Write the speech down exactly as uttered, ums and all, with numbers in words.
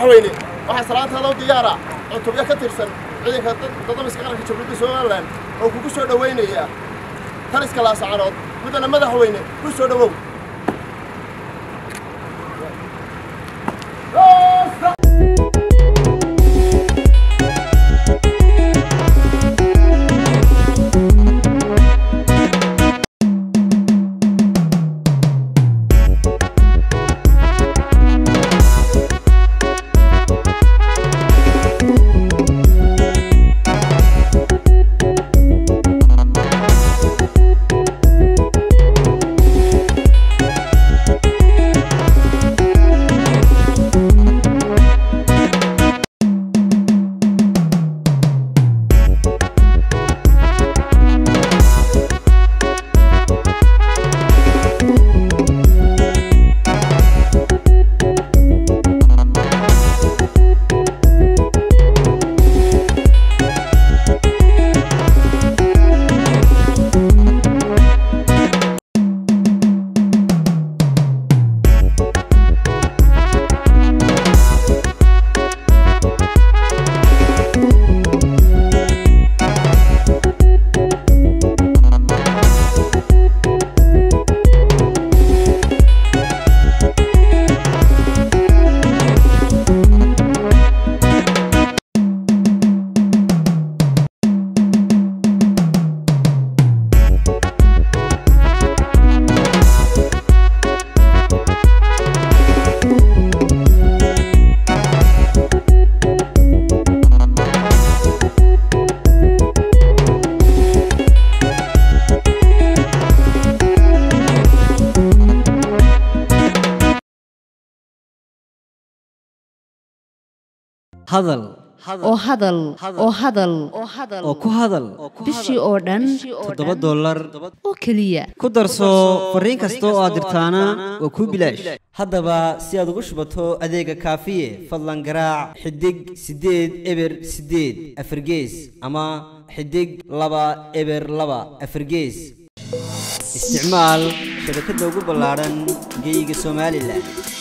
madaxweyne waxa salaantaada diyaara cutubyo ka tirsan ciidanka dadamiska qaranka Jamhuuriyadda Soomaaliland oo kugu soo dhaweynaya taliska Laascaanood mudana madaxweyne ku soo dhawow hadal oo hadal oo hadal oo ku hadal bishii oo dhan toddoba dollar oo kaliya ku darso fariin kasta oo aad dirtaana waa ku bilaash haddaba si aad ugu shubato adeega kaafiye fadlan garaac xidig sideed eber sideed afargees ama xidig laba eber laba afargees isticmaal shabakadda ugu ballaaran geyga Soomaaliland